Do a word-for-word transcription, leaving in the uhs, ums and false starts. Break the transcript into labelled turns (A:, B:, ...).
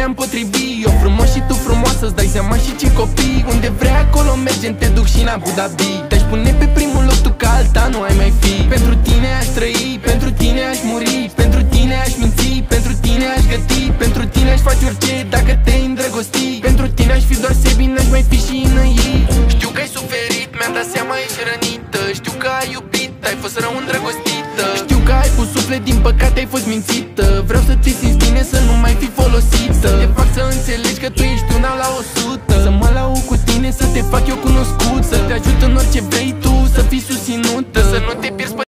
A: ne-am potrivit. Eu frumos și tu frumoasă, îți dai seama și ce copii. Unde vrei acolo mergem, te duc și în Abu Dhabi. Te-aș pune pe primul loc, tu ca alta nu ai mai fi. Pentru tine aș trăi, pentru tine aș muri, pentru tine aș minți, pentru tine aș găti, pentru tine aș face orice dacă te-ai îndrăgosti. Pentru tine aș fi doar sebi, n-aș mai fi și înăit. Știu că ai suferit, mi-am dat seama, ești rănită. Știu că ai iubit, ai fost rău îndrăgostită. Știu că ai pus suflet, din păcate ai fost mințită. Vreau să te simți bine, să nu mai fi folosită. Să te fac să înțelegi că tu ești una la o sută. Să mă lau cu tine, să te fac eu cunoscut, să te ajut în orice vrei.